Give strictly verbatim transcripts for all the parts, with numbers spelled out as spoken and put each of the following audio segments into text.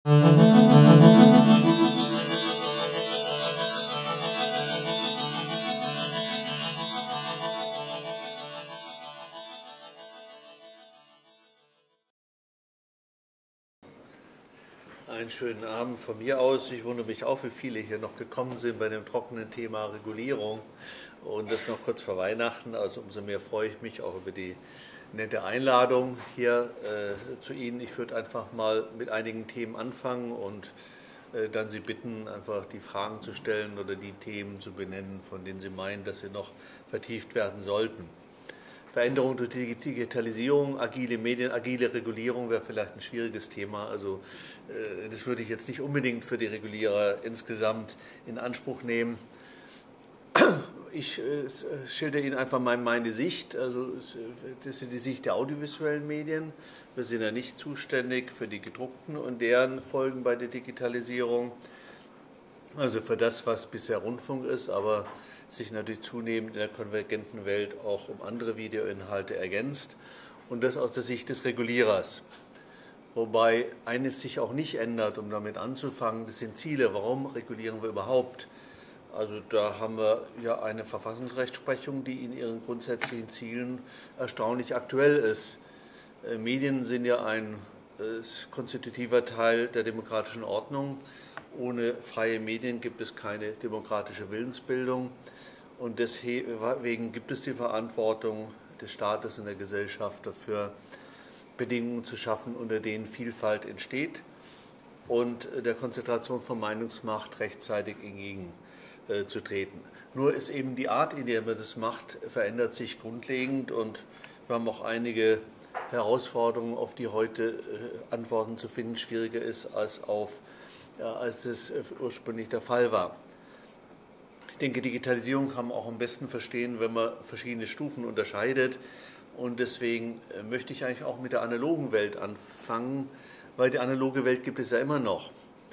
Einen schönen Abend von mir aus. Ich wundere mich auch, wie viele hier noch gekommen sind bei dem trockenen Thema Regulierung und das noch kurz vor Weihnachten. Also umso mehr freue ich mich auch über die nette Einladung hier äh, zu Ihnen. Ich würde einfach mal mit einigen Themen anfangen und äh, dann Sie bitten, einfach die Fragen zu stellen oder die Themen zu benennen, von denen Sie meinen, dass sie noch vertieft werden sollten. Veränderung durch die Digitalisierung, agile Medien, agile Regulierung wäre vielleicht ein schwieriges Thema. Also das würde ich jetzt nicht unbedingt für die Regulierer insgesamt in Anspruch nehmen. Ich schilder Ihnen einfach mal meine Sicht. Also das ist die Sicht der audiovisuellen Medien. Wir sind ja nicht zuständig für die gedruckten und deren Folgen bei der Digitalisierung. Also für das, was bisher Rundfunk ist, aber sich natürlich zunehmend in der konvergenten Welt auch um andere Videoinhalte ergänzt und das aus der Sicht des Regulierers. Wobei eines sich auch nicht ändert, um damit anzufangen, das sind Ziele. Warum regulieren wir überhaupt? Also da haben wir ja eine Verfassungsrechtsprechung, die in ihren grundsätzlichen Zielen erstaunlich aktuell ist. Medien sind ja ein konstitutiver Teil der demokratischen Ordnung. Ohne freie Medien gibt es keine demokratische Willensbildung und deswegen gibt es die Verantwortung des Staates und der Gesellschaft dafür, Bedingungen zu schaffen, unter denen Vielfalt entsteht und der Konzentration von Meinungsmacht rechtzeitig entgegenzutreten. Nur ist eben die Art, in der man das macht, verändert sich grundlegend und wir haben auch einige Herausforderungen, auf die heute Antworten zu finden schwieriger ist als auf Ja, als das ursprünglich der Fall war. Ich denke, Digitalisierung kann man auch am besten verstehen, wenn man verschiedene Stufen unterscheidet. Und deswegen möchte ich eigentlich auch mit der analogen Welt anfangen, weil die analoge Welt gibt es ja immer noch.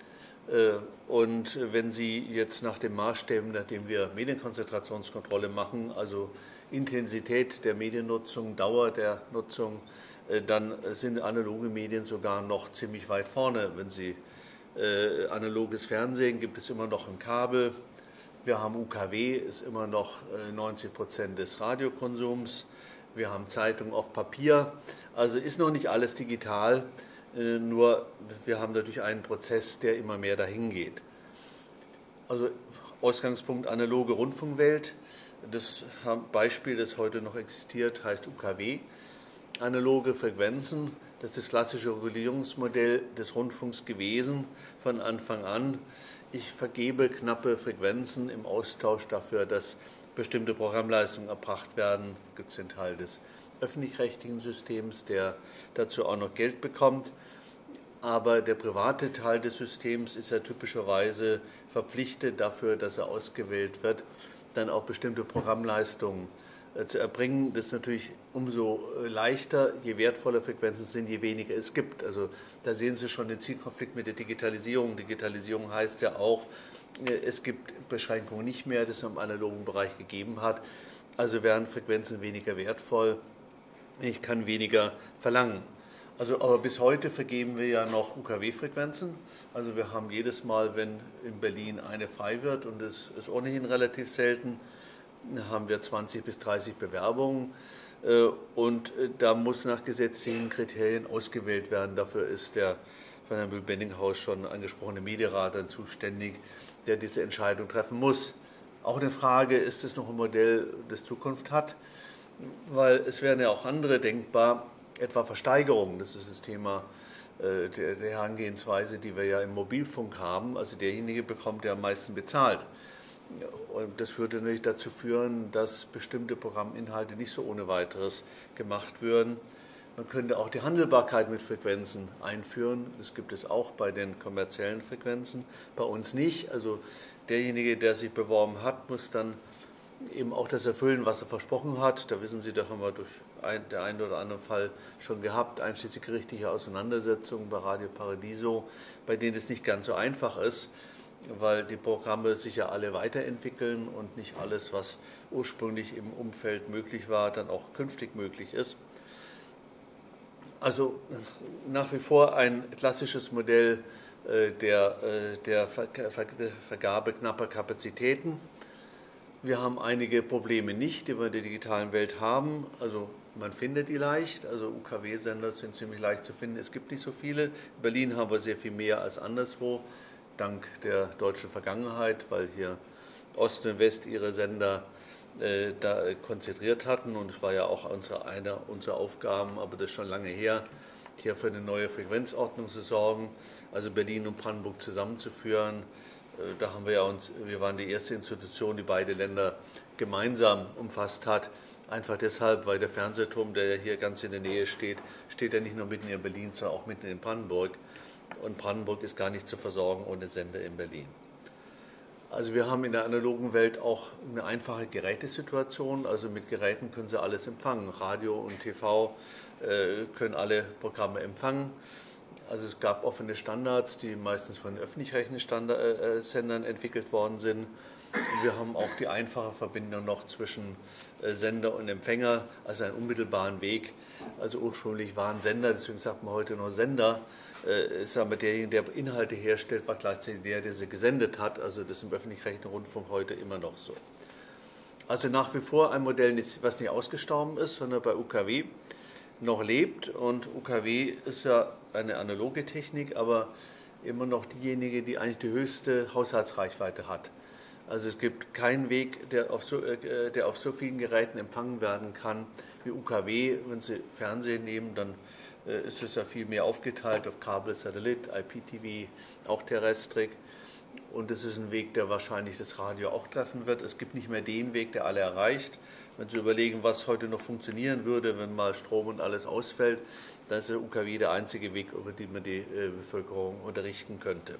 Und wenn Sie jetzt nach den Maßstäben, nachdem wir Medienkonzentrationskontrolle machen, also Intensität der Mediennutzung, Dauer der Nutzung, dann sind analoge Medien sogar noch ziemlich weit vorne, wenn Sie Äh, analoges Fernsehen gibt es immer noch im Kabel. Wir haben U K W, ist immer noch äh, neunzig Prozent des Radiokonsums. Wir haben Zeitungen auf Papier. Also ist noch nicht alles digital, äh, nur wir haben dadurch einen Prozess, der immer mehr dahin geht. Also Ausgangspunkt analoge Rundfunkwelt. Das Beispiel, das heute noch existiert, heißt U K W. Analoge Frequenzen. Das ist das klassische Regulierungsmodell des Rundfunks gewesen von Anfang an. Ich vergebe knappe Frequenzen im Austausch dafür, dass bestimmte Programmleistungen erbracht werden. Das gibt es den Teil des öffentlich-rechtlichen Systems, der dazu auch noch Geld bekommt. Aber der private Teil des Systems ist ja typischerweise verpflichtet dafür, dass er ausgewählt wird, dann auch bestimmte Programmleistungen zu erbringen. Das ist natürlich umso leichter, je wertvoller Frequenzen sind, je weniger es gibt. Also da sehen Sie schon den Zielkonflikt mit der Digitalisierung. Digitalisierung heißt ja auch, es gibt Beschränkungen nicht mehr, das es im analogen Bereich gegeben hat. Also werden Frequenzen weniger wertvoll. Ich kann weniger verlangen. Also, aber bis heute vergeben wir ja noch U K W-Frequenzen. Also wir haben jedes Mal, wenn in Berlin eine frei wird, und das ist ohnehin relativ selten, haben wir zwanzig bis dreißig Bewerbungen und da muss nach gesetzlichen Kriterien ausgewählt werden. Dafür ist der von Herrn Mühl-Benninghaus schon angesprochene Medienrat dann zuständig, der diese Entscheidung treffen muss. Auch eine Frage, ist es noch ein Modell, das Zukunft hat? Weil es wären ja auch andere denkbar, etwa Versteigerungen, das ist das Thema der, der Herangehensweise, die wir ja im Mobilfunk haben. Also derjenige bekommt, der am meisten bezahlt. Und das würde natürlich dazu führen, dass bestimmte Programminhalte nicht so ohne weiteres gemacht würden. Man könnte auch die Handelbarkeit mit Frequenzen einführen. Das gibt es auch bei den kommerziellen Frequenzen, bei uns nicht. Also derjenige, der sich beworben hat, muss dann eben auch das erfüllen, was er versprochen hat. Da wissen Sie, da haben wir durch ein, der einen oder anderen Fall schon gehabt, einschließlich gerichtlicher Auseinandersetzungen bei Radio Paradiso, bei denen es nicht ganz so einfach ist, weil die Programme sich ja alle weiterentwickeln und nicht alles, was ursprünglich im Umfeld möglich war, dann auch künftig möglich ist. Also nach wie vor ein klassisches Modell der, der Vergabe knapper Kapazitäten. Wir haben einige Probleme nicht, die wir in der digitalen Welt haben. Also man findet die leicht, also U K W-Sender sind ziemlich leicht zu finden. Es gibt nicht so viele. In Berlin haben wir sehr viel mehr als anderswo, dank der deutschen Vergangenheit, weil hier Ost und West ihre Sender äh, da konzentriert hatten. Und es war ja auch unsere, eine unserer Aufgaben, aber das ist schon lange her, hier für eine neue Frequenzordnung zu sorgen, also Berlin und Brandenburg zusammenzuführen. Da haben wir ja uns, wir waren die erste Institution, die beide Länder gemeinsam umfasst hat. Einfach deshalb, weil der Fernsehturm, der ja hier ganz in der Nähe steht, steht ja nicht nur mitten in Berlin, sondern auch mitten in Brandenburg. Und Brandenburg ist gar nicht zu versorgen ohne Sender in Berlin. Also wir haben in der analogen Welt auch eine einfache Gerätesituation. Also mit Geräten können Sie alles empfangen. Radio und T V äh, können alle Programme empfangen. Also es gab offene Standards, die meistens von öffentlich-rechtlichen äh, Sendern entwickelt worden sind. Wir haben auch die einfache Verbindung noch zwischen äh, Sender und Empfänger, also einen unmittelbaren Weg. Also ursprünglich waren Sender, deswegen sagt man heute nur Sender. Äh, ist aber derjenige, der Inhalte herstellt, war gleichzeitig der, der sie gesendet hat. Also das ist im öffentlich-rechtlichen Rundfunk heute immer noch so. Also nach wie vor ein Modell, was nicht ausgestorben ist, sondern bei U K W noch lebt. Und U K W ist ja eine analoge Technik, aber immer noch diejenige, die eigentlich die höchste Haushaltsreichweite hat. Also es gibt keinen Weg, der auf so, äh, der auf so vielen Geräten empfangen werden kann wie U K W. Wenn Sie Fernsehen nehmen, dann äh, ist es ja viel mehr aufgeteilt auf Kabel, Satellit, I P T V, auch Terrestrik. Und das ist ein Weg, der wahrscheinlich das Radio auch treffen wird. Es gibt nicht mehr den Weg, der alle erreicht. Wenn Sie überlegen, was heute noch funktionieren würde, wenn mal Strom und alles ausfällt, dann ist der U K W der einzige Weg, über den man die äh, Bevölkerung unterrichten könnte.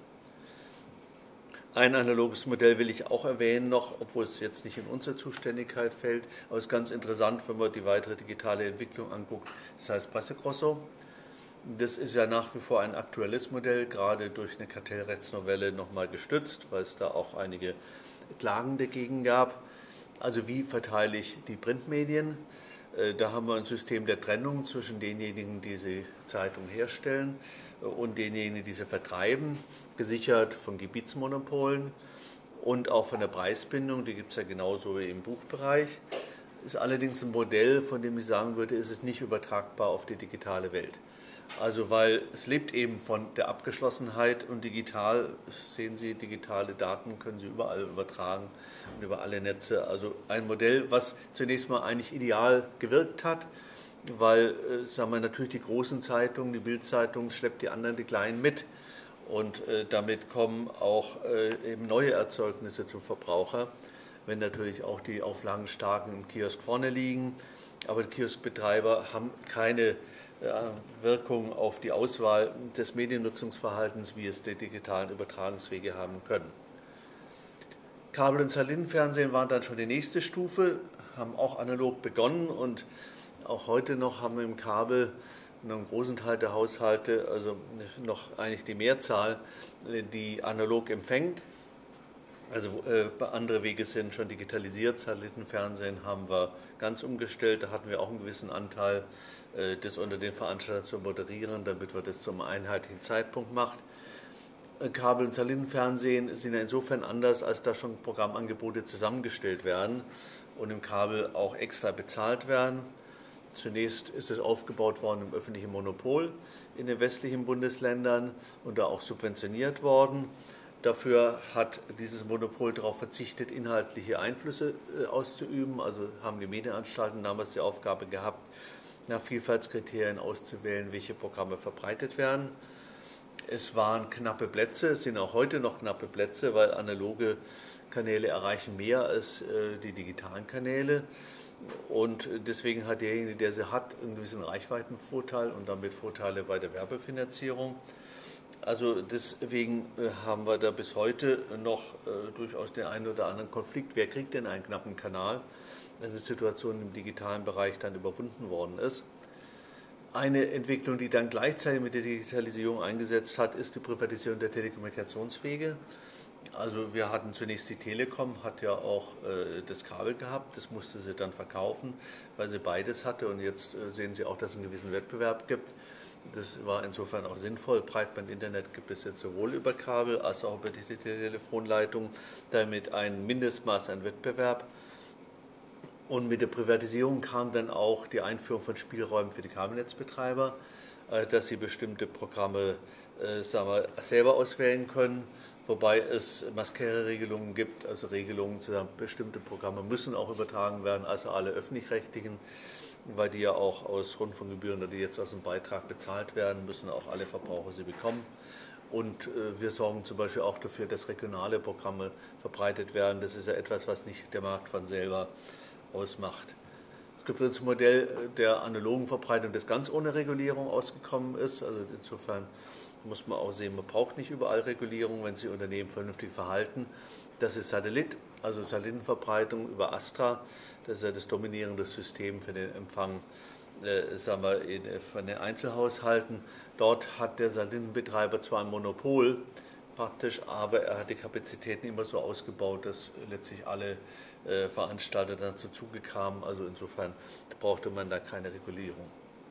Ein analoges Modell will ich auch erwähnen noch, obwohl es jetzt nicht in unsere Zuständigkeit fällt. Aber es ist ganz interessant, wenn man die weitere digitale Entwicklung anguckt. Das heißt Pressegrosso. Das ist ja nach wie vor ein aktuelles Modell, gerade durch eine Kartellrechtsnovelle nochmal gestützt, weil es da auch einige Klagen dagegen gab. Also wie verteile ich die Printmedien? Da haben wir ein System der Trennung zwischen denjenigen, die die Zeitung herstellen und denjenigen, die sie vertreiben, gesichert von Gebietsmonopolen und auch von der Preisbindung, die gibt es ja genauso wie im Buchbereich. Ist allerdings ein Modell, von dem ich sagen würde, ist es nicht übertragbar auf die digitale Welt. Also weil es lebt eben von der Abgeschlossenheit und digital, sehen Sie, digitale Daten können Sie überall übertragen und über alle Netze. Also ein Modell, was zunächst mal eigentlich ideal gewirkt hat, weil äh, sagen wir, natürlich die großen Zeitungen, die Bild-Zeitung schleppt die anderen, die kleinen mit. Und äh, damit kommen auch äh, eben neue Erzeugnisse zum Verbraucher, wenn natürlich auch die Auflagenstarken im Kiosk vorne liegen. Aber die Kioskbetreiber haben keine Wirkung auf die Auswahl des Mediennutzungsverhaltens, wie es die digitalen Übertragungswege haben können. Kabel- und Satellitenfernsehen waren dann schon die nächste Stufe, haben auch analog begonnen und auch heute noch haben wir im Kabel einen großen Teil der Haushalte, also noch eigentlich die Mehrzahl, die analog empfängt. Also äh, andere Wege sind schon digitalisiert, Satellitenfernsehen haben wir ganz umgestellt, da hatten wir auch einen gewissen Anteil, äh, das unter den Veranstaltern zu moderieren, damit man das zum einheitlichen Zeitpunkt macht. Äh, Kabel- und Satellitenfernsehen sind ja insofern anders, als da schon Programmangebote zusammengestellt werden und im Kabel auch extra bezahlt werden. Zunächst ist es aufgebaut worden im öffentlichen Monopol in den westlichen Bundesländern und da auch subventioniert worden. Dafür hat dieses Monopol darauf verzichtet, inhaltliche Einflüsse auszuüben. Also haben die Medienanstalten damals die Aufgabe gehabt, nach Vielfaltskriterien auszuwählen, welche Programme verbreitet werden. Es waren knappe Plätze, es sind auch heute noch knappe Plätze, weil analoge Kanäle erreichen mehr als die digitalen Kanäle. Und deswegen hat derjenige, der sie hat, einen gewissen Reichweitenvorteil und damit Vorteile bei der Werbefinanzierung. Also deswegen haben wir da bis heute noch äh, durchaus den einen oder anderen Konflikt. Wer kriegt denn einen knappen Kanal, wenn die Situation im digitalen Bereich dann überwunden worden ist? Eine Entwicklung, die dann gleichzeitig mit der Digitalisierung eingesetzt hat, ist die Privatisierung der Telekommunikationswege. Also wir hatten zunächst die Telekom, hat ja auch äh, das Kabel gehabt, das musste sie dann verkaufen, weil sie beides hatte und jetzt äh, sehen Sie auch, dass es einen gewissen Wettbewerb gibt. Das war insofern auch sinnvoll. Breitbandinternet gibt es jetzt sowohl über Kabel als auch über die Telefonleitung, damit ein Mindestmaß an Wettbewerb. Und mit der Privatisierung kam dann auch die Einführung von Spielräumen für die Kabelnetzbetreiber, dass sie bestimmte Programme äh, sagen wir, selber auswählen können, wobei es Masquerade-Regelungen gibt, also Regelungen zu sagen, bestimmte Programme müssen auch übertragen werden, also alle öffentlich-rechtlichen, weil die ja auch aus Rundfunkgebühren oder die jetzt aus dem Beitrag bezahlt werden, müssen auch alle Verbraucher sie bekommen. Und äh, wir sorgen zum Beispiel auch dafür, dass regionale Programme verbreitet werden. Das ist ja etwas, was nicht der Markt von selber ausmacht. Es gibt uns ein Modell der analogen Verbreitung, das ganz ohne Regulierung ausgekommen ist. Also insofern muss man auch sehen, man braucht nicht überall Regulierung, wenn sich Unternehmen vernünftig verhalten. Das ist Satellit, also Satellitenverbreitung über Astra. Das ist ja das dominierende System für den Empfang äh, sagen wir, in, von den Einzelhaushalten. Dort hat der Satellitenbetreiber zwar ein Monopol, praktisch, aber er hat die Kapazitäten immer so ausgebaut, dass letztlich alle äh, Veranstalter dann zu Zuge kamen. Also insofern brauchte man da keine Regulierung.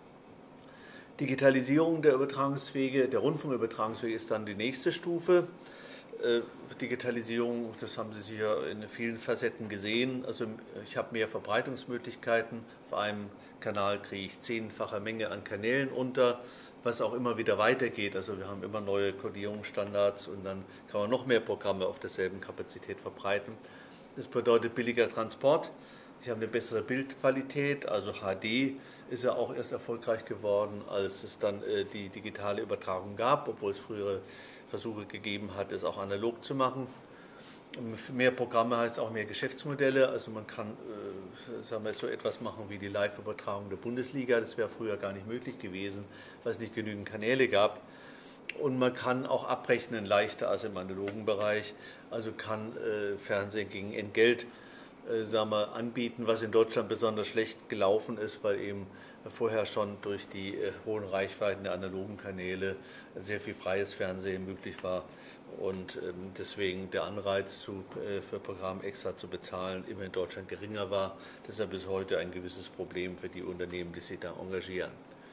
Digitalisierung der Übertragungswege, der Rundfunkübertragungswege ist dann die nächste Stufe. Äh, Digitalisierung, das haben Sie sicher in vielen Facetten gesehen. Also ich habe mehr Verbreitungsmöglichkeiten. Auf einem Kanal kriege ich zehnfache Menge an Kanälen unter, was auch immer wieder weitergeht. Also wir haben immer neue Codierungsstandards und dann kann man noch mehr Programme auf derselben Kapazität verbreiten. Das bedeutet billiger Transport. Ich habe eine bessere Bildqualität, also H D ist ja auch erst erfolgreich geworden, als es dann äh, die digitale Übertragung gab, obwohl es frühere Versuche gegeben hat, es auch analog zu machen. Mehr Programme heißt auch mehr Geschäftsmodelle, also man kann äh, sagen wir, so etwas machen wie die Live-Übertragung der Bundesliga, das wäre früher gar nicht möglich gewesen, weil es nicht genügend Kanäle gab. Und man kann auch abrechnen leichter als im analogen Bereich, also kann äh, Fernsehen gegen Entgelt äh, sagen wir, anbieten, was in Deutschland besonders schlecht gelaufen ist, weil eben vorher schon durch die äh, hohen Reichweiten der analogen Kanäle sehr viel freies Fernsehen möglich war und ähm, deswegen der Anreiz zu, äh, für Programme extra zu bezahlen immer in Deutschland geringer war. Das ist ja bis heute ein gewisses Problem für die Unternehmen, die sich da engagieren.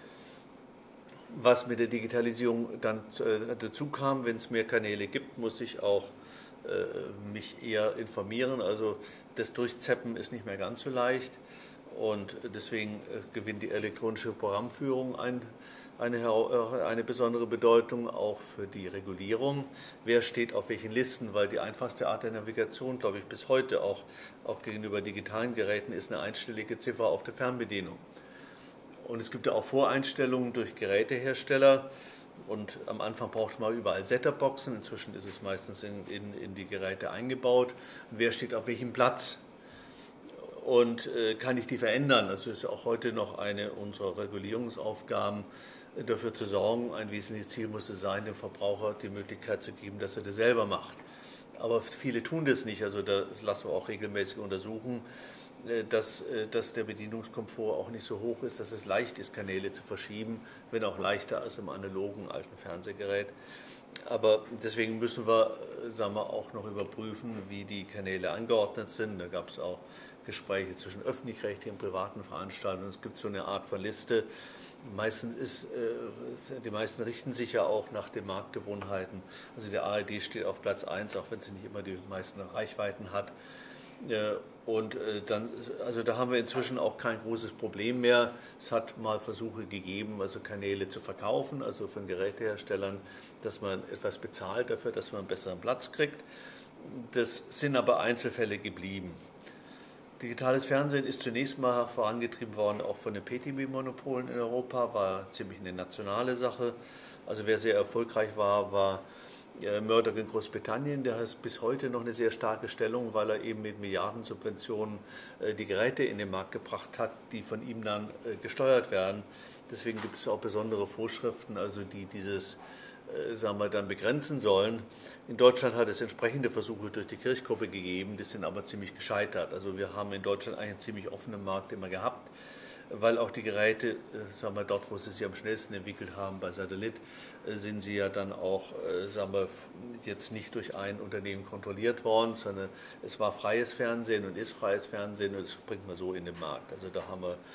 Was mit der Digitalisierung dann äh, dazu kam, wenn es mehr Kanäle gibt, muss ich auch äh, mich eher informieren. Also das Durchzeppen ist nicht mehr ganz so leicht und deswegen äh, gewinnt die elektronische Programmführung ein, eine, äh, eine besondere Bedeutung, auch für die Regulierung. Wer steht auf welchen Listen, weil die einfachste Art der Navigation, glaube ich, bis heute auch, auch gegenüber digitalen Geräten ist eine einstellige Ziffer auf der Fernbedienung. Und es gibt ja auch Voreinstellungen durch Gerätehersteller. Und am Anfang brauchte man überall Set-Top-Boxen. Inzwischen ist es meistens in, in, in die Geräte eingebaut. Und wer steht auf welchem Platz? Und äh, kann ich die verändern? Das ist auch heute noch eine unserer Regulierungsaufgaben, dafür zu sorgen. Ein wesentliches Ziel muss es sein, dem Verbraucher die Möglichkeit zu geben, dass er das selber macht. Aber viele tun das nicht. Also da lassen wir auch regelmäßig untersuchen, Dass, dass der Bedienungskomfort auch nicht so hoch ist, dass es leicht ist, Kanäle zu verschieben, wenn auch leichter als im analogen alten Fernsehgerät. Aber deswegen müssen wir, sagen wir, auch noch überprüfen, wie die Kanäle angeordnet sind. Da gab es auch Gespräche zwischen öffentlich-rechtlichen und privaten Veranstaltern. Es gibt so eine Art von Liste. Meistens ist, die meisten richten sich ja auch nach den Marktgewohnheiten. Also der A R D steht auf Platz eins, auch wenn sie nicht immer die meisten Reichweiten hat. Und dann, also da haben wir inzwischen auch kein großes Problem mehr. Es hat mal Versuche gegeben, also Kanäle zu verkaufen, also von Geräteherstellern, dass man etwas bezahlt dafür, dass man einen besseren Platz kriegt. Das sind aber Einzelfälle geblieben. Digitales Fernsehen ist zunächst mal vorangetrieben worden, auch von den Pay T V-Monopolen in Europa, war ziemlich eine nationale Sache. Also wer sehr erfolgreich war, war Murdoch in Großbritannien, der hat bis heute noch eine sehr starke Stellung, weil er eben mit Milliardensubventionen die Geräte in den Markt gebracht hat, die von ihm dann gesteuert werden. Deswegen gibt es auch besondere Vorschriften, also die dieses sagen wir, dann begrenzen sollen. In Deutschland hat es entsprechende Versuche durch die Kirchgruppe gegeben, die sind aber ziemlich gescheitert. Also wir haben in Deutschland eigentlich einen ziemlich offenen Markt immer gehabt, weil auch die Geräte, sagen wir, dort, wo sie sich am schnellsten entwickelt haben, bei Satellit, sind sie ja dann auch, sagen wir, jetzt nicht durch ein Unternehmen kontrolliert worden, sondern es war freies Fernsehen und ist freies Fernsehen und das bringt man so in den Markt. Also da haben wir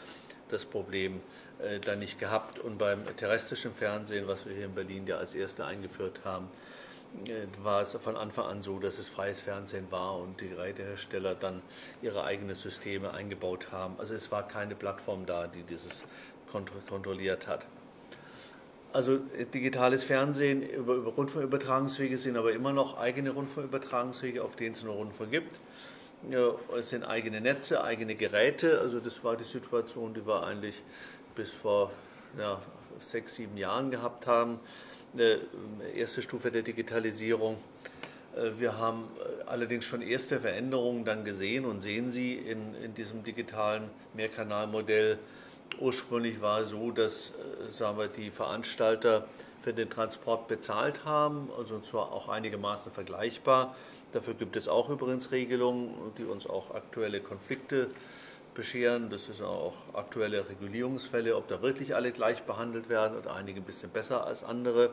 das Problem äh, dann nicht gehabt. Und beim terrestrischen Fernsehen, was wir hier in Berlin ja als Erste eingeführt haben, äh, war es von Anfang an so, dass es freies Fernsehen war und die Gerätehersteller dann ihre eigenen Systeme eingebaut haben. Also es war keine Plattform da, die dieses kontrolliert hat. Also digitales Fernsehen über, über Rundfunkübertragungswege sind aber immer noch eigene Rundfunkübertragungswege, auf denen es nur Rundfunk gibt. Ja, es sind eigene Netze, eigene Geräte. Also das war die Situation, die wir eigentlich bis vor ja, sechs, sieben Jahren gehabt haben. Eine erste Stufe der Digitalisierung. Wir haben allerdings schon erste Veränderungen dann gesehen und sehen sie in, in diesem digitalen Mehrkanalmodell. Ursprünglich war es so, dass sagen wir, die Veranstalter für den Transport bezahlt haben, also zwar auch einigermaßen vergleichbar. Dafür gibt es auch übrigens Regelungen, die uns auch aktuelle Konflikte bescheren. Das sind auch aktuelle Regulierungsfälle, ob da wirklich alle gleich behandelt werden oder einige ein bisschen besser als andere.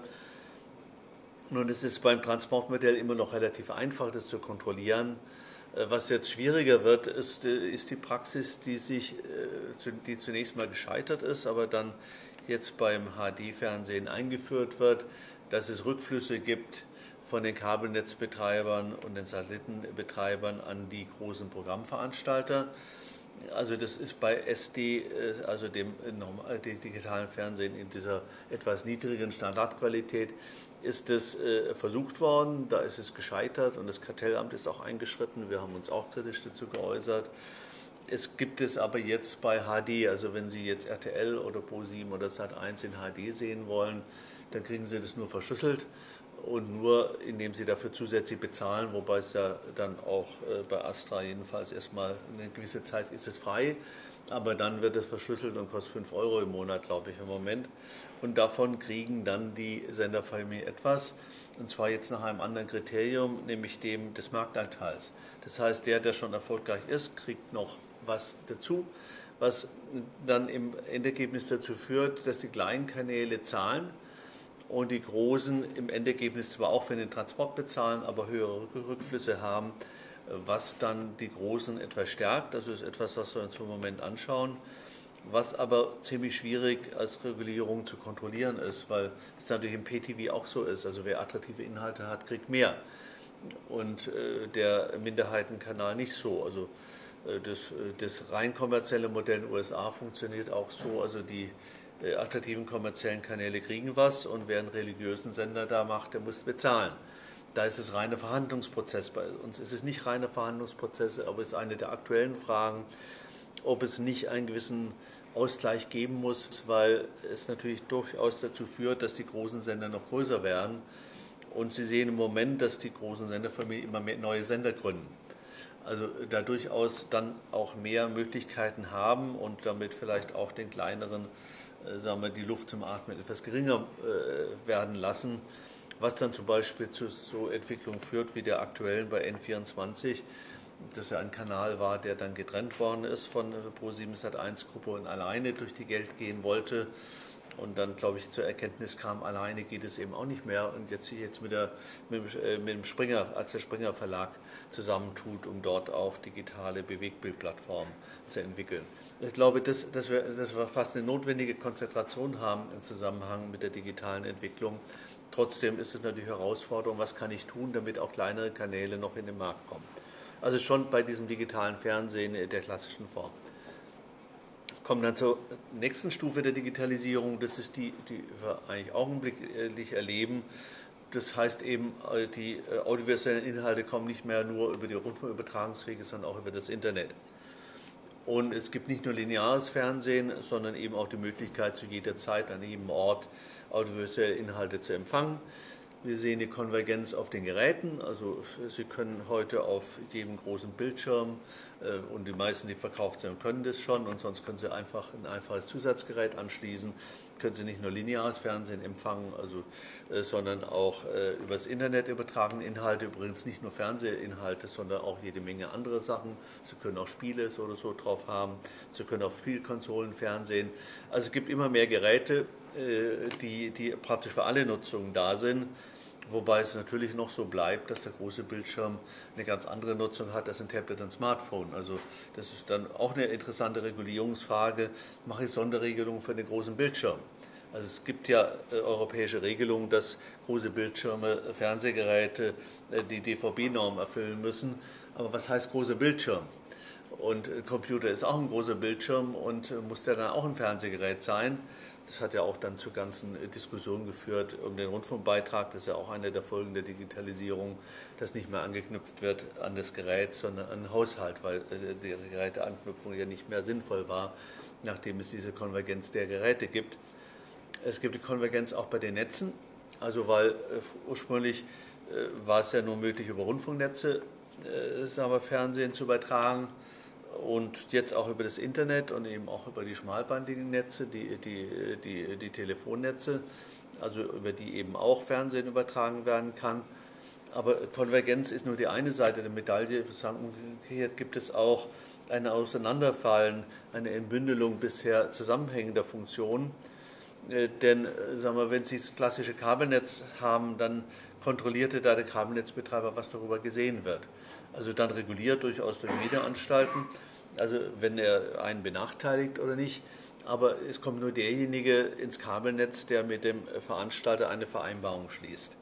Nun, es ist beim Transportmodell immer noch relativ einfach, das zu kontrollieren. Was jetzt schwieriger wird, ist, ist die Praxis, die, sich, die zunächst mal gescheitert ist, aber dann jetzt beim H D-Fernsehen eingeführt wird, dass es Rückflüsse gibt von den Kabelnetzbetreibern und den Satellitenbetreibern an die großen Programmveranstalter. Also das ist bei S D, also dem digitalen Fernsehen in dieser etwas niedrigeren Standardqualität, ist es äh, versucht worden, da ist es gescheitert und das Kartellamt ist auch eingeschritten, wir haben uns auch kritisch dazu geäußert. Es gibt es aber jetzt bei H D, also wenn Sie jetzt R T L oder ProSieben oder Sat eins in H D sehen wollen, dann kriegen Sie das nur verschlüsselt und nur indem Sie dafür zusätzlich bezahlen, wobei es ja dann auch äh, bei Astra jedenfalls erstmal eine gewisse Zeit ist es frei, aber dann wird es verschlüsselt und kostet fünf Euro im Monat, glaube ich, im Moment. Und davon kriegen dann die Senderfamilien etwas, und zwar jetzt nach einem anderen Kriterium, nämlich dem des Marktanteils. Das heißt, der, der schon erfolgreich ist, kriegt noch was dazu, was dann im Endergebnis dazu führt, dass die kleinen Kanäle zahlen und die großen im Endergebnis zwar auch für den Transport bezahlen, aber höhere Rückflüsse haben, was dann die Großen etwas stärkt. Das ist etwas, was wir uns im Moment anschauen, was aber ziemlich schwierig als Regulierung zu kontrollieren ist, weil es natürlich im Pay T V auch so ist. Also wer attraktive Inhalte hat, kriegt mehr und äh, der Minderheitenkanal nicht so. Also äh, das, das rein kommerzielle Modell in den U S A funktioniert auch so, also die äh, attraktiven kommerziellen Kanäle kriegen was und wer einen religiösen Sender da macht, der muss bezahlen. Da ist es reiner Verhandlungsprozess. Bei uns ist es nicht reiner Verhandlungsprozess, aber es ist eine der aktuellen Fragen, ob es nicht einen gewissen Ausgleich geben muss, weil es natürlich durchaus dazu führt, dass die großen Sender noch größer werden. Und Sie sehen im Moment, dass die großen Senderfamilien immer mehr neue Sender gründen. Also da durchaus dann auch mehr Möglichkeiten haben und damit vielleicht auch den kleineren, äh, sagen wir, die Luft zum Atmen etwas geringer äh, werden lassen. Was dann zum Beispiel zu so Entwicklungen führt wie der aktuellen bei N vierundzwanzig, das ja ein Kanal war, der dann getrennt worden ist von ProSieben Sat eins Gruppe und alleine durch die Welt gehen wollte und dann, glaube ich, zur Erkenntnis kam, alleine geht es eben auch nicht mehr und jetzt sich jetzt mit, der, mit, dem, mit dem Springer, Axel Springer Verlag zusammentut, um dort auch digitale Bewegbildplattformen zu entwickeln. Ich glaube, dass, dass, wir, dass wir fast eine notwendige Konzentration haben im Zusammenhang mit der digitalen Entwicklung. Trotzdem ist es natürlich eine Herausforderung, was kann ich tun, damit auch kleinere Kanäle noch in den Markt kommen. Also schon bei diesem digitalen Fernsehen der klassischen Form. Kommen dann zur nächsten Stufe der Digitalisierung, das ist die, die wir eigentlich augenblicklich erleben. Das heißt eben, die audiovisuellen Inhalte kommen nicht mehr nur über die Rundfunkübertragungswege, sondern auch über das Internet. Und es gibt nicht nur lineares Fernsehen, sondern eben auch die Möglichkeit, zu jeder Zeit an jedem Ort audiovisuelle Inhalte zu empfangen. Wir sehen die Konvergenz auf den Geräten, also Sie können heute auf jedem großen Bildschirm, äh, und die meisten, die verkauft sind, können das schon, und sonst können Sie einfach ein einfaches Zusatzgerät anschließen, können Sie nicht nur lineares Fernsehen empfangen, also, äh, sondern auch äh, übers Internet übertragene Inhalte, übrigens nicht nur Fernsehinhalte, sondern auch jede Menge andere Sachen. Sie können auch Spiele so oder so drauf haben, Sie können auf Spielkonsolen Fernsehen. Also es gibt immer mehr Geräte, äh, die, die praktisch für alle Nutzungen da sind. wobei es natürlich noch so bleibt, dass der große Bildschirm eine ganz andere Nutzung hat als ein Tablet und Smartphone. Also das ist dann auch eine interessante Regulierungsfrage. Mache ich Sonderregelungen für den großen Bildschirm? Also es gibt ja äh, europäische Regelungen, dass große Bildschirme, Fernsehgeräte äh, die D V B-Norm erfüllen müssen. Aber was heißt großer Bildschirm? Und äh, Computer ist auch ein großer Bildschirm und äh, muss der dann auch ein Fernsehgerät sein? Das hat ja auch dann zu ganzen äh, Diskussionen geführt um den Rundfunkbeitrag. Das ist ja auch eine der Folgen der Digitalisierung, dass nicht mehr angeknüpft wird an das Gerät, sondern an den Haushalt, weil äh, die Geräteanknüpfung ja nicht mehr sinnvoll war, nachdem es diese Konvergenz der Geräte gibt. Es gibt die Konvergenz auch bei den Netzen, also weil äh, ursprünglich äh, war es ja nur möglich, über Rundfunknetze äh, sagen wir, Fernsehen zu übertragen und jetzt auch über das Internet und eben auch über die schmalbandigen Netze, die, die, die, die Telefonnetze, also über die eben auch Fernsehen übertragen werden kann. Aber Konvergenz ist nur die eine Seite der Medaille. Umgekehrt gibt es auch ein Auseinanderfallen, eine Entbündelung bisher zusammenhängender Funktionen. Denn sagen wir, wenn Sie das klassische Kabelnetz haben, dann kontrollierte da der Kabelnetzbetreiber, was darüber gesehen wird. Also dann reguliert durchaus durch Medienanstalten, also wenn er einen benachteiligt oder nicht. Aber es kommt nur derjenige ins Kabelnetz, der mit dem Veranstalter eine Vereinbarung schließt.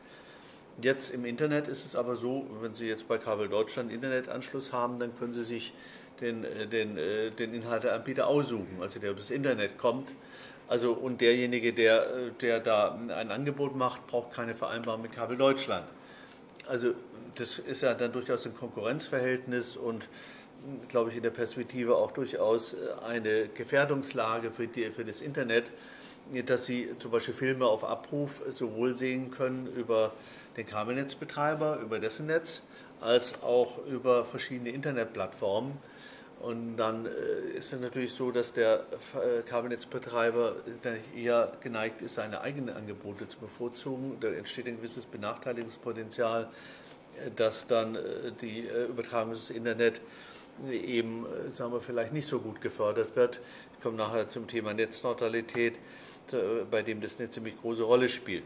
Jetzt im Internet ist es aber so, wenn Sie jetzt bei Kabel Deutschland Internetanschluss haben, dann können Sie sich den, den, den Inhalteanbieter aussuchen, also der über das Internet kommt. Also, und derjenige, der, der da ein Angebot macht, braucht keine Vereinbarung mit Kabel Deutschland. Also das ist ja dann durchaus ein Konkurrenzverhältnis und, glaube ich, in der Perspektive auch durchaus eine Gefährdungslage für, die, für das Internet, dass Sie zum Beispiel Filme auf Abruf sowohl sehen können über den Kabelnetzbetreiber, über dessen Netz, als auch über verschiedene Internetplattformen. Und dann ist es natürlich so, dass der Kabelnetzbetreiber eher geneigt ist, seine eigenen Angebote zu bevorzugen. Da entsteht ein gewisses Benachteiligungspotenzial, dass dann die Übertragung ins Internet eben, sagen wir, vielleicht nicht so gut gefördert wird. Ich komme nachher zum Thema Netzneutralität, bei dem das eine ziemlich große Rolle spielt.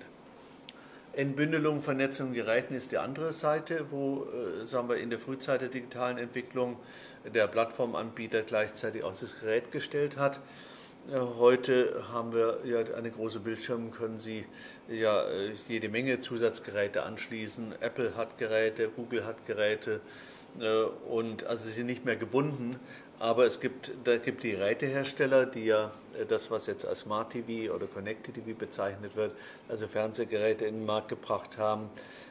Entbündelung von Netzen und Geräten ist die andere Seite, wo äh, sagen wir, in der Frühzeit der digitalen Entwicklung der Plattformanbieter gleichzeitig auch das Gerät gestellt hat. Äh, heute haben wir ja eine große Bildschirme, können Sie ja äh, jede Menge Zusatzgeräte anschließen. Apple hat Geräte, Google hat Geräte äh, und also sie sind nicht mehr gebunden. Aber es gibt, da gibt die Gerätehersteller, die ja das, was jetzt als Smart T V oder Connected T V bezeichnet wird, also Fernsehgeräte in den Markt gebracht haben,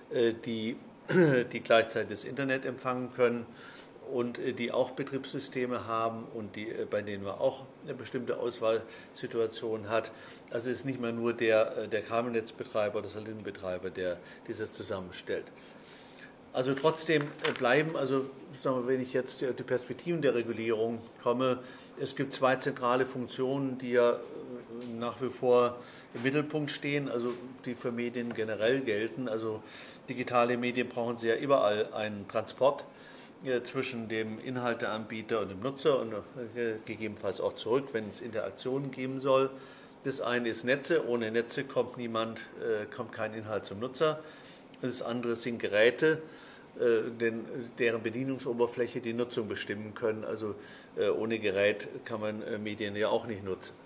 die, die gleichzeitig das Internet empfangen können und die auch Betriebssysteme haben und die, bei denen man auch eine bestimmte Auswahlsituation hat. Also es ist nicht mehr nur der, der Kabelnetzbetreiber oder Satellitenbetreiber, der dieses zusammenstellt. Also trotzdem bleiben, also sagen wir, wenn ich jetzt die Perspektiven der Regulierung komme, es gibt zwei zentrale Funktionen, die ja nach wie vor im Mittelpunkt stehen, also die für Medien generell gelten. Also digitale Medien brauchen sehr überall einen Transport zwischen dem Inhalteanbieter und dem Nutzer und gegebenenfalls auch zurück, wenn es Interaktionen geben soll. Das eine ist Netze, ohne Netze kommt niemand, kommt kein Inhalt zum Nutzer. Das andere sind Geräte, denn deren Bedienungsoberfläche die Nutzung bestimmen können. Also ohne Gerät kann man Medien ja auch nicht nutzen.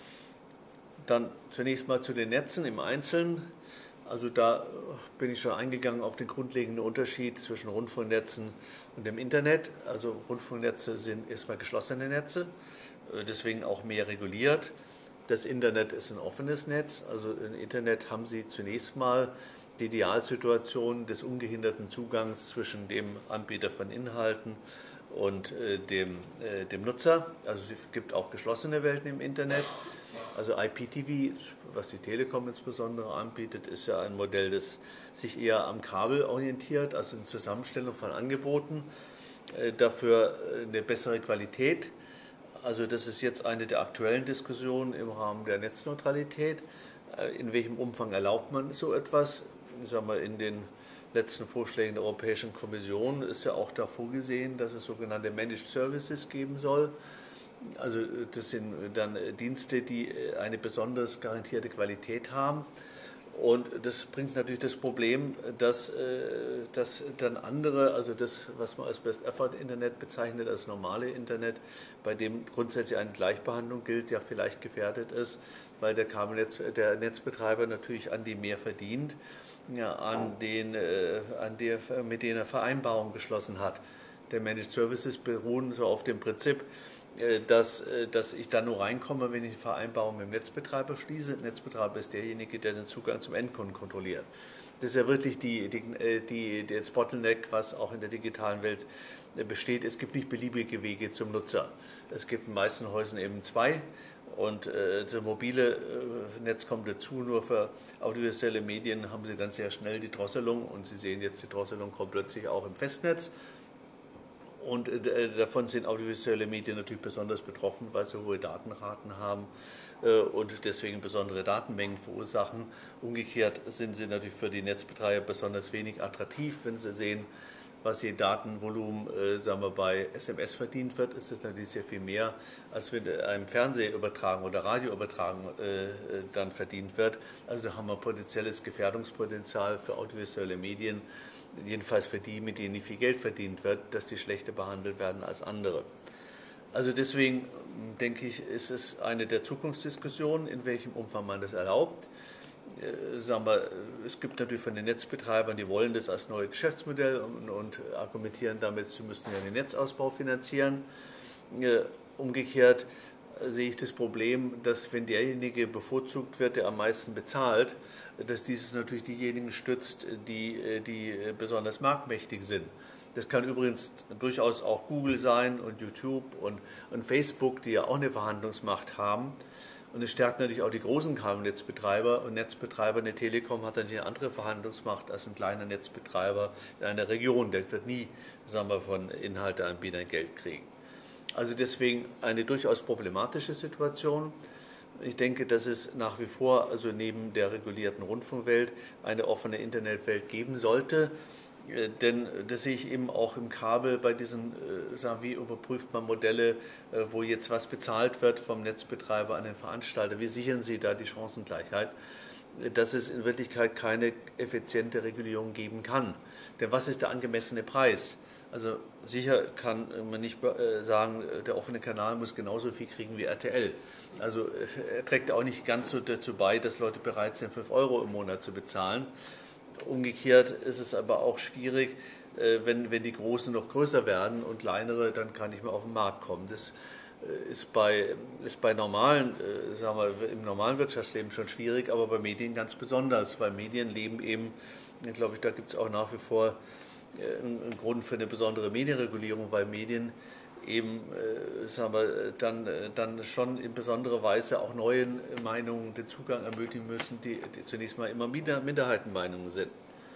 Dann zunächst mal zu den Netzen im Einzelnen. Also da bin ich schon eingegangen auf den grundlegenden Unterschied zwischen Rundfunknetzen und dem Internet. Also Rundfunknetze sind erstmal geschlossene Netze, deswegen auch mehr reguliert. Das Internet ist ein offenes Netz. Also im Internet haben Sie zunächst mal die Idealsituation des ungehinderten Zugangs zwischen dem Anbieter von Inhalten und äh, dem, äh, dem Nutzer. Also es gibt auch geschlossene Welten im Internet. Also I P T V, was die Telekom insbesondere anbietet, ist ja ein Modell, das sich eher am Kabel orientiert, also eine Zusammenstellung von Angeboten, äh, dafür eine bessere Qualität. Also das ist jetzt eine der aktuellen Diskussionen im Rahmen der Netzneutralität. Äh, in welchem Umfang erlaubt man so etwas? Ich sage mal, in den letzten Vorschlägen der Europäischen Kommission ist ja auch da vorgesehen, dass es sogenannte Managed Services geben soll. Also das sind dann Dienste, die eine besonders garantierte Qualität haben Und das bringt natürlich das Problem, dass, dass dann andere, also das, was man als Best-Effort-Internet bezeichnet, als normale Internet, bei dem grundsätzlich eine Gleichbehandlung gilt, ja vielleicht gefährdet ist, weil der Kabelnetz, der Netzbetreiber natürlich an die mehr verdient, ja, an den, an der, mit denen er Vereinbarungen geschlossen hat. Der Managed Services beruhen so auf dem Prinzip, Dass, dass ich dann nur reinkomme, wenn ich eine Vereinbarung mit dem Netzbetreiber schließe. Der Netzbetreiber ist derjenige, der den Zugang zum Endkunden kontrolliert. Das ist ja wirklich die, die, die, das Bottleneck, was auch in der digitalen Welt besteht. Es gibt nicht beliebige Wege zum Nutzer. Es gibt in den meisten Häusern eben zwei. Und äh, das mobile äh, Netz kommt dazu, nur für audiovisuelle Medien haben Sie dann sehr schnell die Drosselung. Und Sie sehen jetzt, die Drosselung kommt plötzlich auch im Festnetz. Und davon sind audiovisuelle Medien natürlich besonders betroffen, weil sie hohe Datenraten haben und deswegen besondere Datenmengen verursachen. Umgekehrt sind sie natürlich für die Netzbetreiber besonders wenig attraktiv. Wenn sie sehen, was je Datenvolumen sagen wir, bei S M S verdient wird, ist das natürlich sehr viel mehr, als wenn einem Fernsehübertragung oder Radioübertragung dann verdient wird. Also da haben wir potenzielles Gefährdungspotenzial für audiovisuelle Medien, jedenfalls für die, mit denen nicht viel Geld verdient wird, dass die schlechter behandelt werden als andere. Also deswegen denke ich, ist es eine der Zukunftsdiskussionen, in welchem Umfang man das erlaubt. Äh, sagen wir, es gibt natürlich von den Netzbetreibern, die wollen das als neues Geschäftsmodell und, und argumentieren damit, sie müssten ja den Netzausbau finanzieren. Äh, umgekehrt sehe ich das Problem, dass wenn derjenige bevorzugt wird, der am meisten bezahlt, dass dieses natürlich diejenigen stützt, die, die besonders marktmächtig sind. Das kann übrigens durchaus auch Google sein und YouTube und, und Facebook, die ja auch eine Verhandlungsmacht haben. Und es stärkt natürlich auch die großen Kabelnetzbetreiber. Und Netzbetreiber, eine Telekom hat dann eine andere Verhandlungsmacht als ein kleiner Netzbetreiber in einer Region. Der wird nie, sagen wir, von Inhalteanbietern Geld kriegen. Also deswegen eine durchaus problematische Situation. Ich denke, dass es nach wie vor, also neben der regulierten Rundfunkwelt, eine offene Internetwelt geben sollte. Denn das sehe ich eben auch im Kabel bei diesen, sagen wir, wie überprüft man Modelle, wo jetzt was bezahlt wird vom Netzbetreiber an den Veranstalter. Wie sichern Sie da die Chancengleichheit? Dass es in Wirklichkeit keine effiziente Regulierung geben kann. Denn was ist der angemessene Preis? Also sicher kann man nicht sagen, der offene Kanal muss genauso viel kriegen wie R T L. Also er trägt auch nicht ganz so dazu bei, dass Leute bereit sind, fünf Euro im Monat zu bezahlen. Umgekehrt ist es aber auch schwierig, wenn, wenn die Großen noch größer werden und kleinere dann gar nicht mehr auf den Markt kommen. Das ist bei, ist bei normalen, sagen wir, im normalen Wirtschaftsleben schon schwierig, aber bei Medien ganz besonders, weil Medien leben eben, ich glaube ich, da gibt es auch nach wie vor ein Grund für eine besondere Medienregulierung, weil Medien eben äh, sagen wir, dann, dann schon in besonderer Weise auch neuen Meinungen den Zugang ermöglichen müssen, die, die zunächst mal immer Minderheitenmeinungen sind.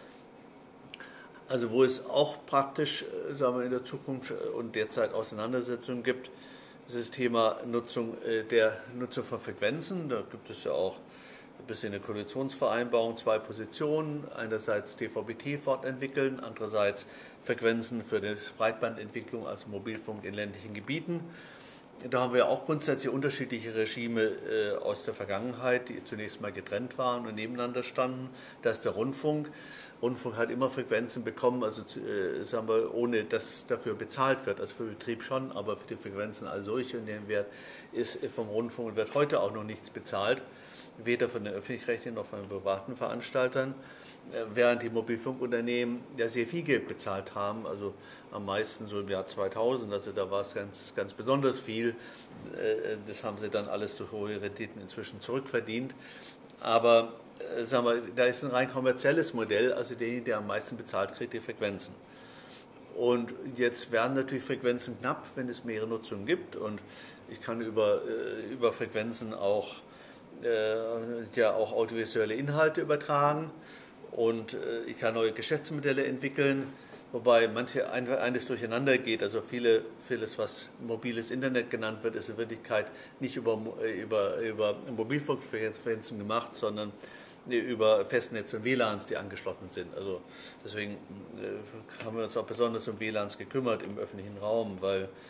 Also wo es auch praktisch sagen wir, in der Zukunft und derzeit Auseinandersetzungen gibt, ist das Thema Nutzung der Nutzung von Frequenzen. Da gibt es ja auch ein bisschen eine Koalitionsvereinbarung, zwei Positionen, einerseits T V B T fortentwickeln, andererseits Frequenzen für die Breitbandentwicklung, also Mobilfunk in ländlichen Gebieten. Da haben wir auch grundsätzlich unterschiedliche Regime äh, aus der Vergangenheit, die zunächst mal getrennt waren und nebeneinander standen. Da ist der Rundfunk. Rundfunk hat immer Frequenzen bekommen, also äh, sagen wir, ohne dass dafür bezahlt wird. Also für den Betrieb schon, aber für die Frequenzen als solche, und den Wert ist vom Rundfunk und wird heute auch noch nichts bezahlt, weder von den öffentlich-rechtlichen noch von den privaten Veranstaltern, während die Mobilfunkunternehmen ja sehr viel Geld bezahlt haben, also am meisten so im Jahr zweitausend, also da war es ganz, ganz besonders viel. Das haben sie dann alles durch hohe Renditen inzwischen zurückverdient. Aber sagen wir, da ist ein rein kommerzielles Modell, also derjenige, der am meisten bezahlt, kriegt die Frequenzen. Und jetzt werden natürlich Frequenzen knapp, wenn es mehrere Nutzungen gibt, und ich kann über, über Frequenzen auch ja auch audiovisuelle Inhalte übertragen und ich kann neue Geschäftsmodelle entwickeln, wobei manche eines durcheinander geht. Also viele, vieles, was mobiles Internet genannt wird, ist in Wirklichkeit nicht über, über, über Mobilfunkfrequenzen gemacht, sondern über Festnetze und W L A Ns, die angeschlossen sind. Also deswegen haben wir uns auch besonders um W L A Ns gekümmert im öffentlichen Raum, weil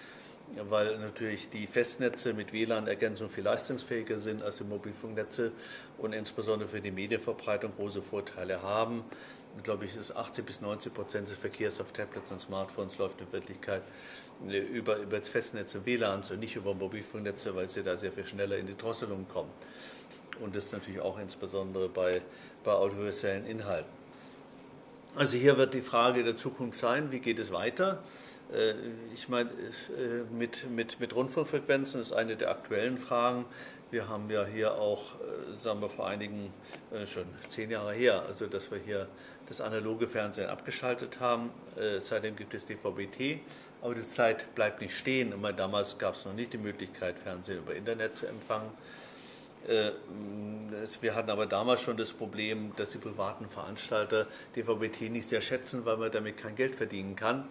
weil natürlich die Festnetze mit W L A N-Ergänzung viel leistungsfähiger sind als die Mobilfunknetze und insbesondere für die Medienverbreitung große Vorteile haben. Ich glaube, ich ist achtzig bis neunzig Prozent des Verkehrs auf Tablets und Smartphones läuft in Wirklichkeit über, über das Festnetz und W L A Ns und nicht über Mobilfunknetze, weil sie da sehr viel schneller in die Drosselung kommen. Und das natürlich auch insbesondere bei, bei audiovisuellen Inhalten. Also hier wird die Frage der Zukunft sein, wie geht es weiter? Ich meine, mit, mit, mit Rundfunkfrequenzen ist eine der aktuellen Fragen. Wir haben ja hier auch, sagen wir vor einigen, schon zehn Jahre her, also dass wir hier das analoge Fernsehen abgeschaltet haben. Seitdem gibt es D V B T, aber die Zeit bleibt nicht stehen. Immer damals gab es noch nicht die Möglichkeit, Fernsehen über Internet zu empfangen. Wir hatten aber damals schon das Problem, dass die privaten Veranstalter D V B T nicht sehr schätzen, weil man damit kein Geld verdienen kann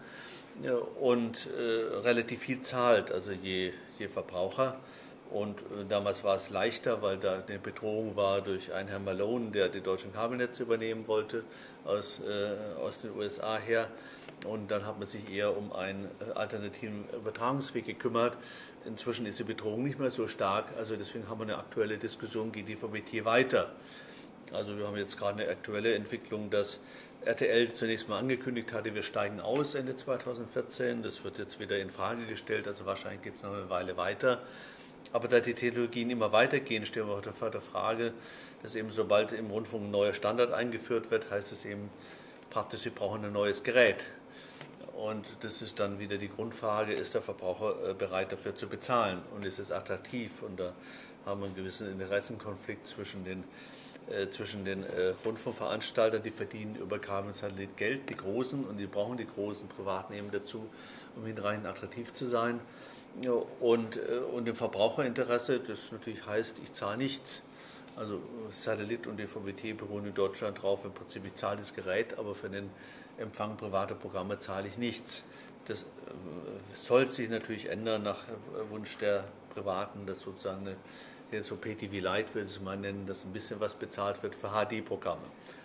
und relativ viel zahlt, also je, je Verbraucher. Und damals war es leichter, weil da eine Bedrohung war durch einen Herrn Malone, der die deutschen Kabelnetze übernehmen wollte aus, äh, aus den U S A her. Und dann hat man sich eher um einen alternativen Übertragungsweg gekümmert. Inzwischen ist die Bedrohung nicht mehr so stark, also deswegen haben wir eine aktuelle Diskussion, geht D V B T weiter. Also wir haben jetzt gerade eine aktuelle Entwicklung, dass R T L zunächst mal angekündigt hatte, wir steigen aus Ende zweitausendvierzehn. Das wird jetzt wieder in Frage gestellt, also wahrscheinlich geht es noch eine Weile weiter. Aber da die Technologien immer weitergehen, stellen wir auch vor der Frage, dass eben sobald im Rundfunk ein neuer Standard eingeführt wird, heißt es eben praktisch, Sie brauchen ein neues Gerät. Und das ist dann wieder die Grundfrage, ist der Verbraucher bereit dafür zu bezahlen und ist es attraktiv? Und da haben wir einen gewissen Interessenkonflikt zwischen den, äh, zwischen den äh, Rundfunkveranstaltern, die verdienen über Kabel und Satellit Geld, die Großen, und die brauchen die großen Privaten eben dazu, um hinreichend attraktiv zu sein. Und, und im Verbraucherinteresse, das natürlich heißt, ich zahle nichts. Also Satellit und D V B T beruhen in Deutschland drauf, im Prinzip ich zahle das Gerät, aber für den Empfang privater Programme zahle ich nichts. Das soll sich natürlich ändern nach Wunsch der Privaten, dass sozusagen eine, so P T V Lite würde es mal nennen, dass ein bisschen was bezahlt wird für H D-Programme.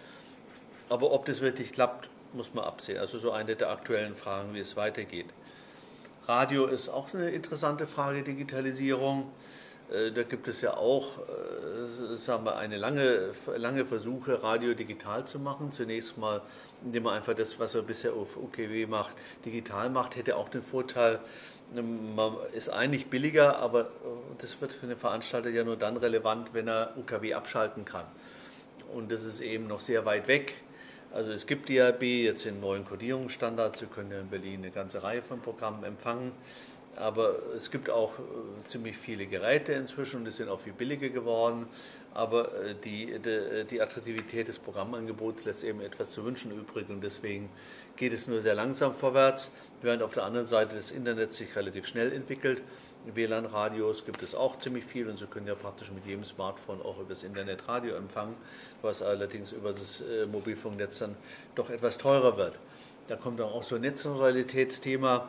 Aber ob das wirklich klappt, muss man absehen. Also so eine der aktuellen Fragen, wie es weitergeht. Radio ist auch eine interessante Frage, Digitalisierung. Da gibt es ja auch, sagen wir, eine lange, lange Versuche, Radio digital zu machen. Zunächst mal, indem man einfach das, was er bisher auf U K W macht, digital macht, hätte auch den Vorteil, man ist eigentlich billiger, aber das wird für den Veranstalter ja nur dann relevant, wenn er U K W abschalten kann. Und das ist eben noch sehr weit weg. Also es gibt D A B, jetzt den neuen Codierungsstandard, Sie können ja in Berlin eine ganze Reihe von Programmen empfangen, aber es gibt auch äh, ziemlich viele Geräte inzwischen und die sind auch viel billiger geworden, aber äh, die, die, die Attraktivität des Programmangebots lässt eben etwas zu wünschen übrig und deswegen geht es nur sehr langsam vorwärts, während auf der anderen Seite das Internet sich relativ schnell entwickelt. W L A N-Radios gibt es auch ziemlich viel und Sie können ja praktisch mit jedem Smartphone auch über das Internet Radio empfangen, was allerdings über das äh, Mobilfunknetz dann doch etwas teurer wird. Da kommt dann auch so ein Netzneutralitätsthema.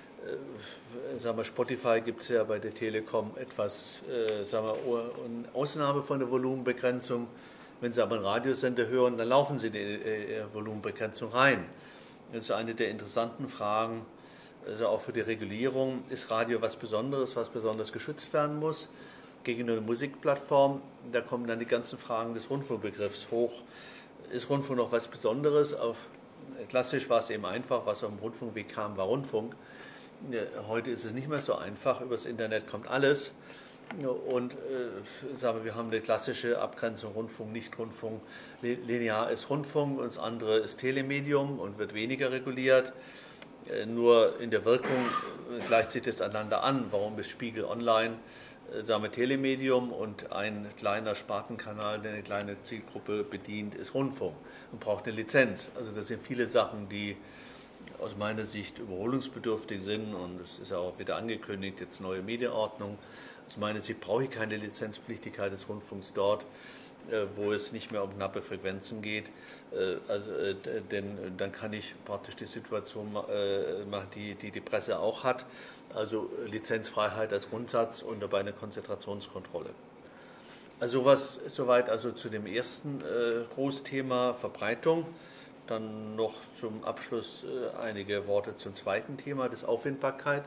Äh, sagen wir, Spotify gibt es ja bei der Telekom etwas, äh, sagen wir, eine Ausnahme von der Volumenbegrenzung. Wenn Sie aber einen Radiosender hören, dann laufen Sie in die äh, Volumenbegrenzung rein. Das ist eine der interessanten Fragen. Also auch für die Regulierung, ist Radio was Besonderes, was besonders geschützt werden muss? Gegenüber einer Musikplattform, da kommen dann die ganzen Fragen des Rundfunkbegriffs hoch. Ist Rundfunk noch was Besonderes? Auf, klassisch war es eben einfach, was auf dem Rundfunkweg kam, war Rundfunk. Heute ist es nicht mehr so einfach, übers Internet kommt alles. Und äh, sagen wir, wir haben eine klassische Abgrenzung Rundfunk, Nicht-Rundfunk. Linear ist Rundfunk und das andere ist Telemedium und wird weniger reguliert. Nur in der Wirkung gleicht sich das einander an. Warum ist Spiegel Online, sagen wir, Telemedium und ein kleiner Spartenkanal, der eine kleine Zielgruppe bedient, ist Rundfunk und braucht eine Lizenz. Also das sind viele Sachen, die aus meiner Sicht überholungsbedürftig sind und es ist ja auch wieder angekündigt, jetzt neue Medienordnung. Aus meiner Sicht brauche ich keine Lizenzpflichtigkeit des Rundfunks dort, wo es nicht mehr um knappe Frequenzen geht, also, denn dann kann ich praktisch die Situation machen, die, die die Presse auch hat, also Lizenzfreiheit als Grundsatz und dabei eine Konzentrationskontrolle. Also was soweit also zu dem ersten Großthema Verbreitung. Dann noch zum Abschluss einige Worte zum zweiten Thema, das Auffindbarkeit.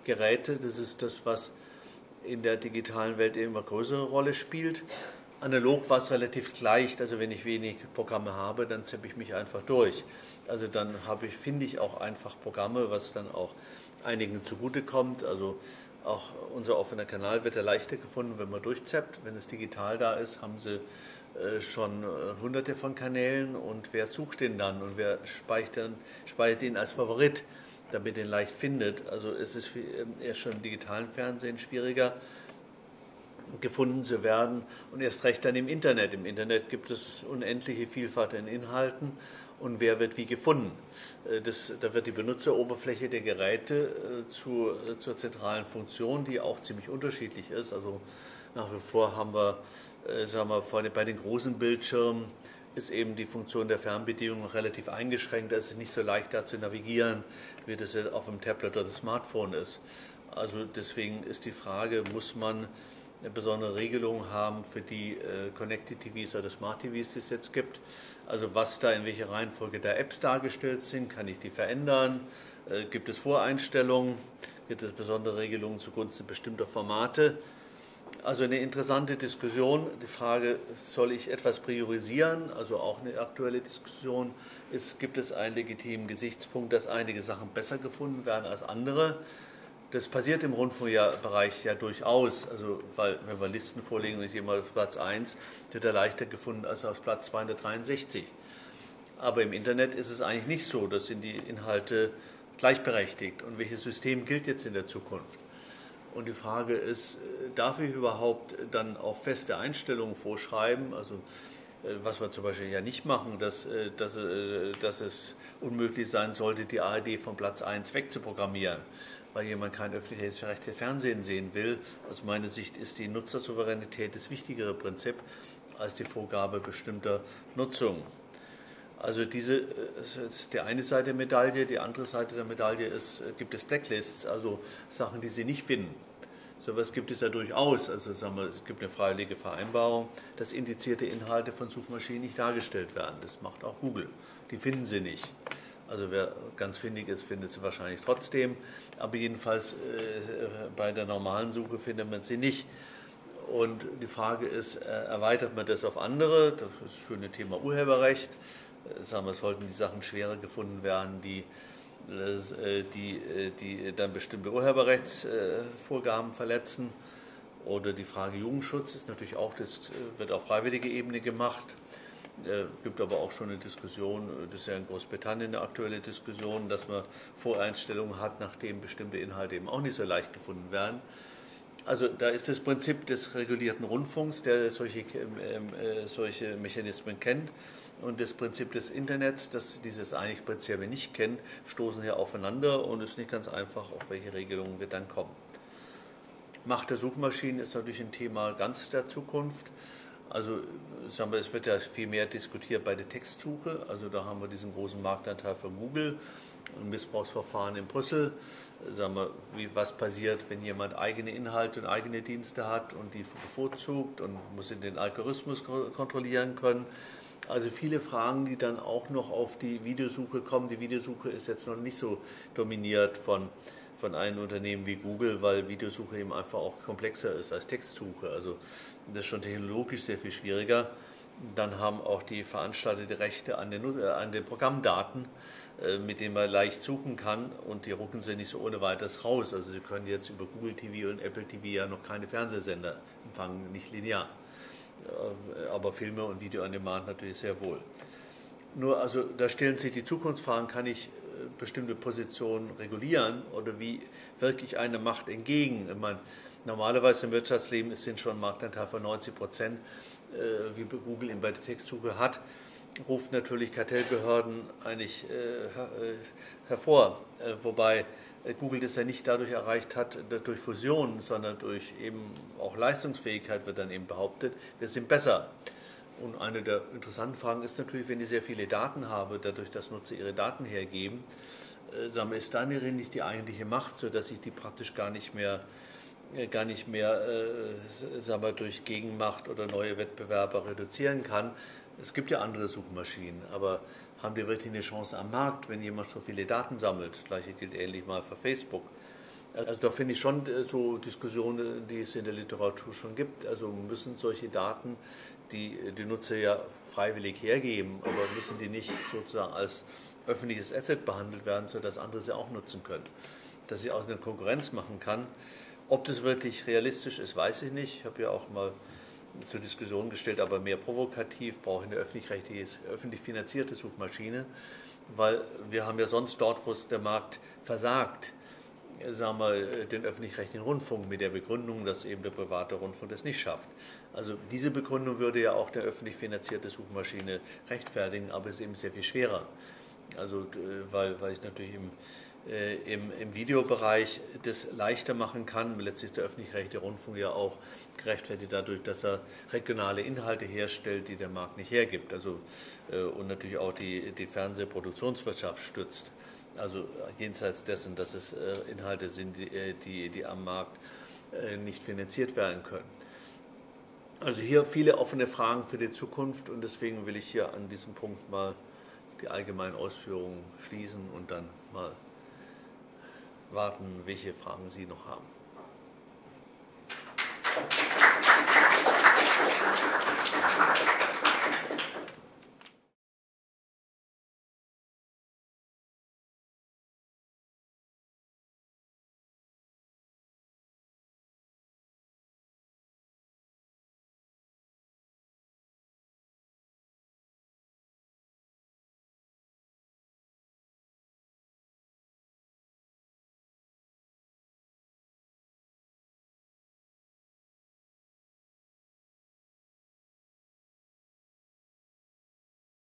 Geräte. Das ist das, was in der digitalen Welt immer größere Rolle spielt. Analog war es relativ leicht, also wenn ich wenig Programme habe, dann zippe ich mich einfach durch. Also dann habe ich, finde ich auch einfach Programme, was dann auch einigen zugutekommt. Also auch unser offener Kanal wird ja leichter gefunden, wenn man durchzappt. Wenn es digital da ist, haben sie äh, schon äh, hunderte von Kanälen und wer sucht den dann und wer speichert, speichert den als Favorit, damit den leicht findet. Also es ist erst schon im digitalen Fernsehen schwieriger gefunden zu werden und erst recht dann im Internet. Im Internet gibt es unendliche Vielfalt an Inhalten und wer wird wie gefunden. Das, da wird die Benutzeroberfläche der Geräte äh, zu, äh, zur zentralen Funktion, die auch ziemlich unterschiedlich ist. Also nach wie vor haben wir, äh, sagen wir vor, bei den großen Bildschirmen ist eben die Funktion der Fernbedienung relativ eingeschränkt. Da ist es nicht so leicht, da zu navigieren, wie das auf dem Tablet oder dem Smartphone ist. Also deswegen ist die Frage, muss man eine besondere Regelung haben für die äh, Connected T Vs oder Smart T Vs, die es jetzt gibt. Also was da, in welcher Reihenfolge da Apps dargestellt sind, kann ich die verändern? Äh, gibt es Voreinstellungen? Gibt es besondere Regelungen zugunsten bestimmter Formate? Also eine interessante Diskussion. Die Frage, soll ich etwas priorisieren? Also auch eine aktuelle Diskussion ist, gibt es einen legitimen Gesichtspunkt, dass einige Sachen besser gefunden werden als andere? Das passiert im Rundfunkbereich ja durchaus, also weil wenn wir Listen vorlegen und ich gehe mal auf Platz eins, wird er leichter gefunden als auf Platz zweihundertdreiundsechzig. Aber im Internet ist es eigentlich nicht so, das sind die Inhalte gleichberechtigt. Und welches System gilt jetzt in der Zukunft? Und die Frage ist, darf ich überhaupt dann auch feste Einstellungen vorschreiben? Also was wir zum Beispiel ja nicht machen, dass, dass, dass es unmöglich sein sollte, die A R D von Platz eins wegzuprogrammieren, weil jemand kein öffentlich-rechtliches Fernsehen sehen will. Aus meiner Sicht ist die Nutzersouveränität das wichtigere Prinzip als die Vorgabe bestimmter Nutzung. Also diese ist die eine Seite der Medaille, die andere Seite der Medaille ist, gibt es Blacklists, also Sachen, die Sie nicht finden. So etwas gibt es ja durchaus. Also sagen wir, es gibt eine freiwillige Vereinbarung, dass indizierte Inhalte von Suchmaschinen nicht dargestellt werden. Das macht auch Google. Die finden Sie nicht. Also wer ganz findig ist, findet sie wahrscheinlich trotzdem. Aber jedenfalls äh, bei der normalen Suche findet man sie nicht. Und die Frage ist, äh, erweitert man das auf andere? Das ist das schöne Thema Urheberrecht. Äh, sagen wir, sollten die Sachen schwerer gefunden werden, die Die, die dann bestimmte Urheberrechtsvorgaben verletzen. Oder die Frage Jugendschutz ist natürlich auch, das wird auf freiwilliger Ebene gemacht. Es gibt aber auch schon eine Diskussion, das ist ja in Großbritannien eine aktuelle Diskussion, dass man Voreinstellungen hat, nachdem bestimmte Inhalte eben auch nicht so leicht gefunden werden. Also da ist das Prinzip des regulierten Rundfunks, der solche, äh, solche Mechanismen kennt, und das Prinzip des Internets, das dieses eigentlich Prinzip nicht kennt, stoßen hier aufeinander und es ist nicht ganz einfach, auf welche Regelungen wir dann kommen. Macht der Suchmaschinen ist natürlich ein Thema ganz der Zukunft. Also sagen wir, es wird ja viel mehr diskutiert bei der Textsuche. Also da haben wir diesen großen Marktanteil von Google, ein Missbrauchsverfahren in Brüssel. Sagen wir, wie, was passiert, wenn jemand eigene Inhalte und eigene Dienste hat und die bevorzugt und muss den Algorithmus kontrollieren können. Also viele Fragen, die dann auch noch auf die Videosuche kommen. Die Videosuche ist jetzt noch nicht so dominiert von, von einem Unternehmen wie Google, weil Videosuche eben einfach auch komplexer ist als Textsuche. Also das ist schon technologisch sehr viel schwieriger. Dann haben auch die Veranstalter die Rechte an den, äh, an den Programmdaten, äh, mit denen man leicht suchen kann, und die rucken sie nicht so ohne weiteres raus. Also Sie können jetzt über Google T V und Apple T V ja noch keine Fernsehsender empfangen, nicht linear. Aber Filme und Video on Demand natürlich sehr wohl. Nur, also da stellen sich die Zukunftsfragen, kann ich bestimmte Positionen regulieren oder wie wirke ich einer Macht entgegen? Ich meine, normalerweise im Wirtschaftsleben sind schon Marktanteil von neunzig Prozent, äh, wie Google ihn bei der Textsuche hat, ruft natürlich Kartellbehörden eigentlich äh, hervor, äh, wobei Google das ja nicht dadurch erreicht hat, durch Fusion, sondern durch eben auch Leistungsfähigkeit wird dann eben behauptet, wir sind besser. Und eine der interessanten Fragen ist natürlich, wenn ich sehr viele Daten habe, dadurch, dass Nutzer ihre Daten hergeben, äh, ist dann nicht die eigentliche Macht, sodass ich die praktisch gar nicht mehr, äh, gar nicht mehr äh, sagen wir, durch Gegenmacht oder neue Wettbewerber reduzieren kann. Es gibt ja andere Suchmaschinen, aber haben die wirklich eine Chance am Markt, wenn jemand so viele Daten sammelt? Das Gleiche gilt ähnlich mal für Facebook. Also da finde ich schon so Diskussionen, die es in der Literatur schon gibt. Also müssen solche Daten, die die Nutzer ja freiwillig hergeben, aber müssen die nicht sozusagen als öffentliches Asset behandelt werden, sodass andere sie auch nutzen können. Dass sie aus einer Konkurrenz machen kann. Ob das wirklich realistisch ist, weiß ich nicht. Ich habe ja auch mal zur Diskussion gestellt, aber mehr provokativ brauche ich eine öffentlich-rechtliche, öffentlich finanzierte Suchmaschine, weil wir haben ja sonst dort, wo es der Markt versagt, sagen wir, den öffentlich-rechtlichen Rundfunk mit der Begründung, dass eben der private Rundfunk das nicht schafft. Also diese Begründung würde ja auch eine öffentlich finanzierte Suchmaschine rechtfertigen, aber es ist eben sehr viel schwerer. Also weil, weil ich natürlich im, äh, im, im Videobereich das leichter machen kann. Letztlich ist der öffentlich-rechtliche Rundfunk ja auch gerechtfertigt dadurch, dass er regionale Inhalte herstellt, die der Markt nicht hergibt. Also, äh, und natürlich auch die, die Fernsehproduktionswirtschaft stützt. Also jenseits dessen, dass es äh, Inhalte sind, die, die, die am Markt äh, nicht finanziert werden können. Also hier viele offene Fragen für die Zukunft und deswegen will ich hier an diesem Punkt mal die allgemeinen Ausführungen schließen und dann mal warten, welche Fragen Sie noch haben.